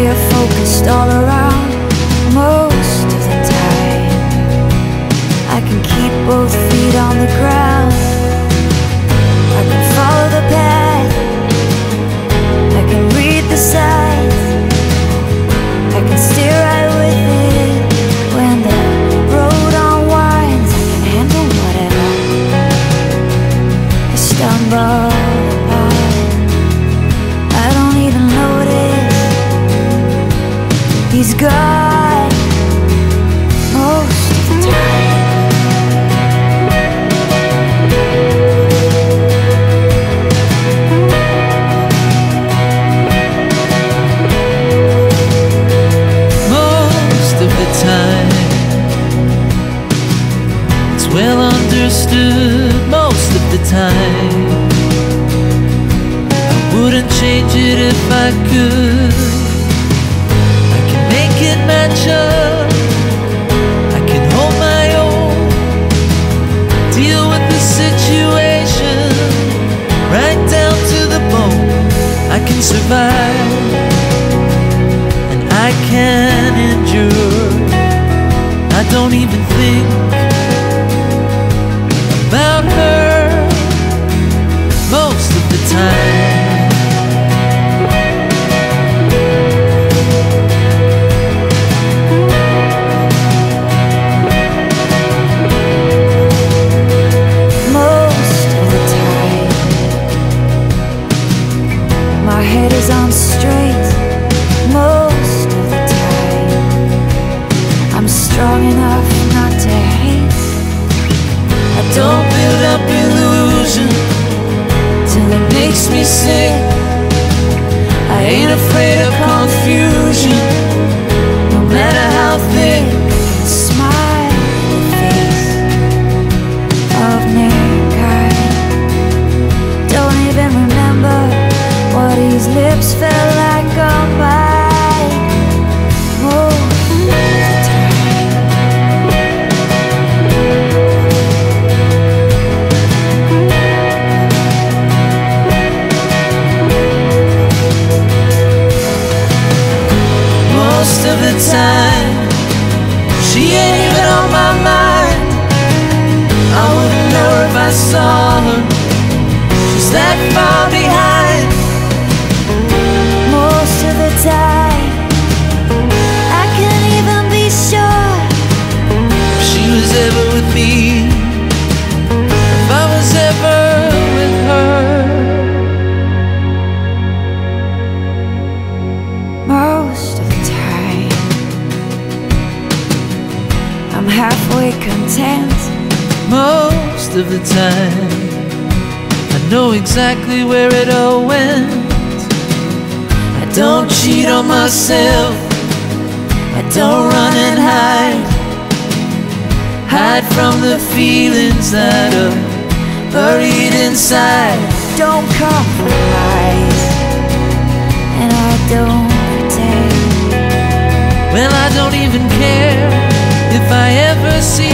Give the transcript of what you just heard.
we're focused all around most of the time. I can keep both feet on the ground. I can follow the path. I can read the signs. I can steer right with it when the road unwinds. I can handle whatever I stumble upon. I don't even notice. He's gone most of the time. Well understood most of the time. I wouldn't change it if I could. I can make it match up. I can hold my own, deal with the situation right down to the bone. I can survive and I can endure. I don't even think about her most of the time. Most of the time, my head is on straight. Most of the time, I'm strong enough not to hate. Don't build up illusion till it makes me sick. I ain't afraid of confusion, no matter how thick. Smile in the face of mankind. Don't even remember what his lips felt like on mine. Most of the time. Most of the time, she ain't even on my mind. I wouldn't know her if I saw her. She's that far behind. Most of the time, I can't even be sure If she was ever with me, if I was ever with her. most of the time. I'm halfway content. Most of the time, I know exactly where it all went. I don't cheat on myself. I don't run and hide from the feelings that are buried inside. Don't compromise, and I don't pretend. Well, I don't even care if I ever see